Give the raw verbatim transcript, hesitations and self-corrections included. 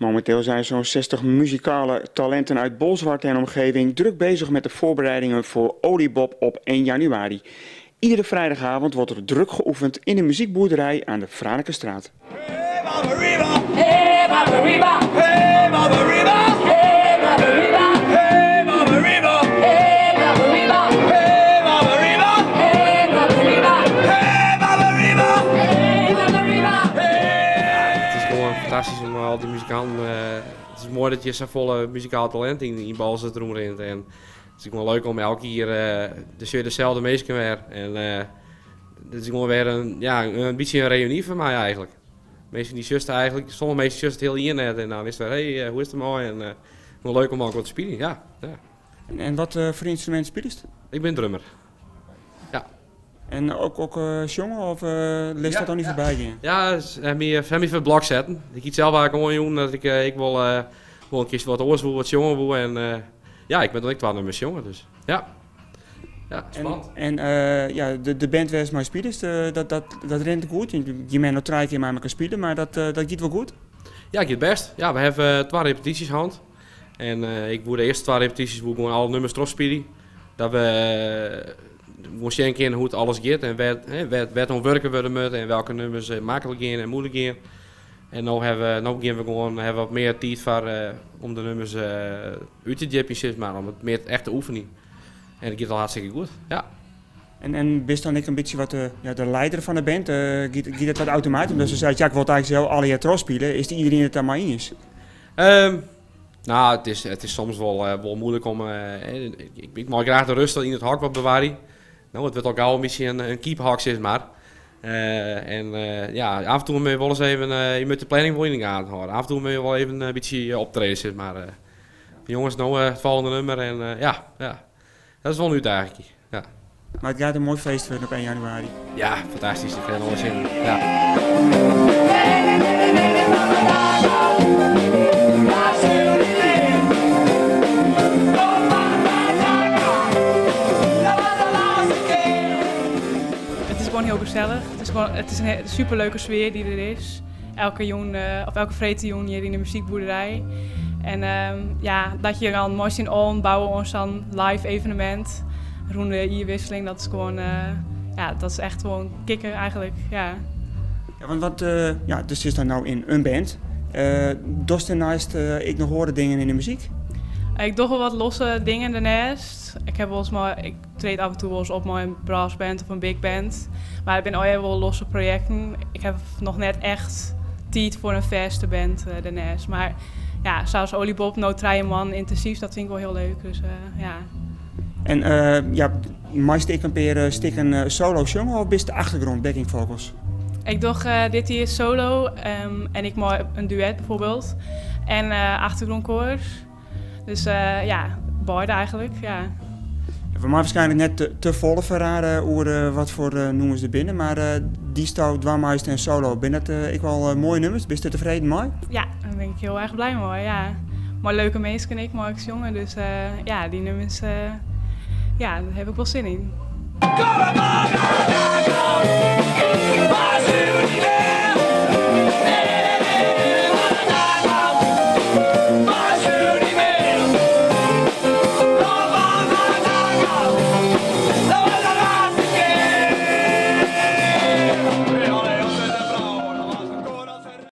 Momenteel zijn zo'n zestig muzikale talenten uit Bolsward en omgeving druk bezig met de voorbereidingen voor Oliebob op één januari. Iedere vrijdagavond wordt er druk geoefend in de muziekboerderij aan de Franekenstraat. Hey Barbariba, hey Barbariba, hey Barbariba, hey Barbariba, hey Barbariba, hey Barbariba, hey Barbariba, hey Barbariba, hey Barbariba, hey Barbariba. Het is gewoon fantastisch om al die muzikanten. Uh, het is mooi dat je zo'n volle muzikaal talent in, in Balzert rondrent. En het is gewoon leuk om elke keer uh, de dezelfde mensen weer. En uh, het is gewoon weer een, ja, een beetje een reunie voor mij eigenlijk. Mensen die zusten eigenlijk, sommige mensen zusten heel hier net en dan is het weer, hey, uh, hoe is het mooi en uh, gewoon leuk om ook wat te spelen, ja. ja. En, en wat uh, voor instrument speel je? Ik ben drummer. Ja. En ook, ook uh, jongen of uh, leest ja, dat dan niet ja. voorbij gaan? Ja, ze hebben me voor het blok zetten. Ik kies zelf eigenlijk gewoon doen dat ik, uh, ik wil, uh, wil een keer wat oors wil, wat jonger wil en uh, ja, ik ben dan ook twaalf nummers jonger, dus ja. Ja, spannend. En, en uh, ja, de, de band waar ze maar spelen, uh, dat, dat, dat rent goed. Je, je bent nog drie keer met elkaar spelen, maar dat, uh, dat gaat wel goed? Ja, het gaat best. Ja, we hebben uh, twee repetities gehad. En uh, ik wil de eerste twee repetities wil gewoon alle nummers terug spelen. Dat we uh, moesten een keer hoe het alles gaat en waar we werken worden met en welke nummers uh, makkelijk gaan en moeilijk gaan. En nu hebben we, nu gaan we gewoon hebben we wat meer tijd voor, uh, om de nummers uh, uit te jeppen, maar om het meer echt te oefenen. En dat gaat al hartstikke goed, ja. En, en bist dan ik een beetje wat de, ja, de leider van de band? Uh, gaat, gaat het wat automatisch? Omdat ze zei, ja, ik wil eigenlijk zelf alle jaar terug spelen. Is die iedereen het daar maar in is? Um, nou, het is, het is soms wel, uh, wel moeilijk om... Uh, ik, ik, ik mag graag de rust in het hak wat bewaren. Nou, het wordt ook al een beetje een, een keephak, zeg maar. Uh, en uh, ja, af en toe moet je wel eens even... Uh, je moet de planning wel in de gaten houden. Af en toe moet je wel even een beetje optreden, zeg maar. Uh, jongens, nou uh, het volgende nummer en uh, ja, ja. Dat is wel een uitdaging. Ja. Maar het gaat een mooi feest worden op één januari. Ja, fantastisch. Ik heb er alles in. Ja. Het is gewoon heel gezellig. Het is, gewoon, het is een superleuke sfeer die er is. Elke jongen, uh, of elke vretenjongen hier in de muziekboerderij. En um, ja, dat je dan mooi zien on bouwen ons dan live evenement. Roende ierwisseling, dat is gewoon, uh, ja, dat is echt gewoon kicken eigenlijk, ja. Ja, want wat, uh, ja, dus is dan nou in een band. Uh, Dost ernaast uh, ik nog horen dingen in de muziek? Ik doe wel wat losse dingen daarnaast. Ik heb wel eens maar, ik treed af en toe wel eens op met een brassband of een big band. Maar ik ben ook wel losse projecten. Ik heb nog net echt tijd voor een vaste band uh, daarnaast. Maar ja, zoals Oliebob, no try man intensief, dat vind ik wel heel leuk. Dus uh, ja. En uh, ja, meest ik een keer stikken uh, solo zongen of is de achtergrond backing vocals? Ik doe uh, dit hier solo um, en ik maak een duet bijvoorbeeld. En uh, achtergrondkoors. Dus uh, ja, beide eigenlijk, ja. Ja, voor mij waarschijnlijk net te, te volle verraden over uh, wat voor uh, nummers er binnen. Maar uh, die stout, dwarmeist en solo, ben dat uh, ik wel uh, mooie nummers? Ben je er tevreden mee? Ja, daar ben ik heel erg blij mee, ja. Maar leuke mensen ken ik, maar ik jongen. Dus uh, ja, die nummers, uh, ja, daar heb ik wel zin in.